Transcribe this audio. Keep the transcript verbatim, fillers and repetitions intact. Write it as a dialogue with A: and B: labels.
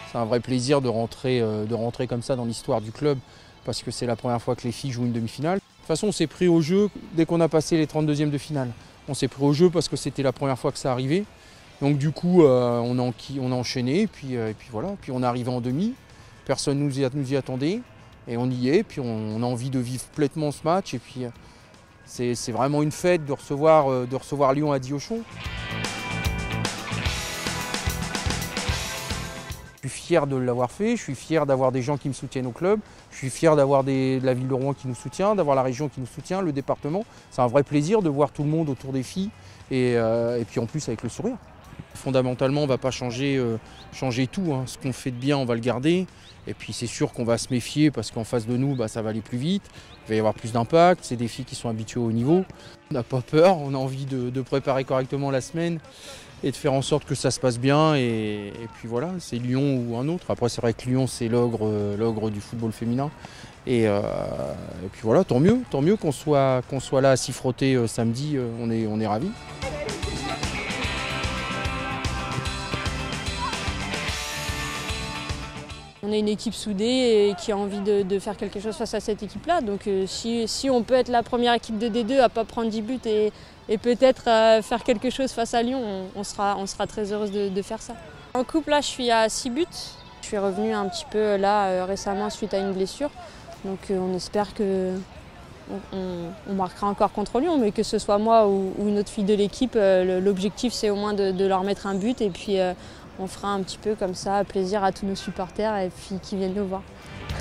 A: C'est un vrai plaisir de rentrer, euh, de rentrer comme ça dans l'histoire du club parce que c'est la première fois que les filles jouent une demi-finale. De toute façon, on s'est pris au jeu dès qu'on a passé les trente-deuxièmes de finale. On s'est pris au jeu parce que c'était la première fois que ça arrivait. Donc du coup, euh, on, a, on a enchaîné et puis, euh, et puis voilà. Puis on est arrivé en demi. Personne ne nous, y, nous y attendait et on y est. Puis on, on a envie de vivre pleinement ce match. Et puis euh, c'est vraiment une fête de recevoir, euh, de recevoir Lyon à Diochon. Je suis fier de l'avoir fait, je suis fier d'avoir des gens qui me soutiennent au club, je suis fier d'avoir de la ville de Rouen qui nous soutient, d'avoir la région qui nous soutient, le département. C'est un vrai plaisir de voir tout le monde autour des filles et, euh, et puis en plus avec le sourire. Fondamentalement, on ne va pas changer, euh, changer tout. Hein. Ce qu'on fait de bien, on va le garder. Et puis c'est sûr qu'on va se méfier parce qu'en face de nous, bah, ça va aller plus vite. Il va y avoir plus d'impact. C'est des filles qui sont habituées au niveau. On n'a pas peur, on a envie de, de préparer correctement la semaine et de faire en sorte que ça se passe bien. Et, et puis voilà, c'est Lyon ou un autre. Après, c'est vrai que Lyon, c'est l'ogre l'ogre du football féminin. Et, euh, et puis voilà, tant mieux, tant mieux qu'on soit, qu'on soit là à s'y frotter euh, samedi. Euh, on est, on est ravis.
B: On est une équipe soudée et qui a envie de, de faire quelque chose face à cette équipe-là. Donc euh, si, si on peut être la première équipe de D deux à ne pas prendre dix buts et, et peut-être euh, faire quelque chose face à Lyon, on, on, sera, on sera très heureuse de, de faire ça. En coupe, là, je suis à six buts. Je suis revenue un petit peu là euh, récemment suite à une blessure. Donc euh, on espère que on, on, on marquera encore contre Lyon, mais que ce soit moi ou, ou une autre fille de l'équipe, euh, l'objectif c'est au moins de, de leur mettre un but et puis euh, on fera un petit peu comme ça plaisir à tous nos supporters et puis qui viennent nous voir.